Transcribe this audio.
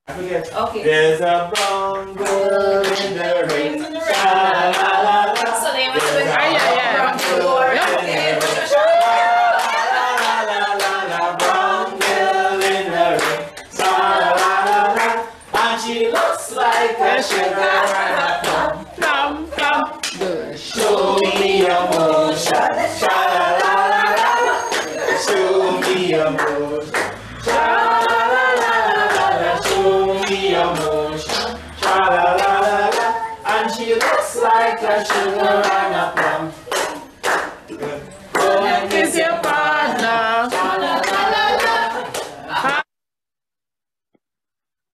I forget. Okay. There's a brown girl in the rain. So they went to the yeah. Brown girl in the rain. And she looks like a sugar and a plum. Show me your motion. Show me your motion. Show me your motion. And she looks like a sugar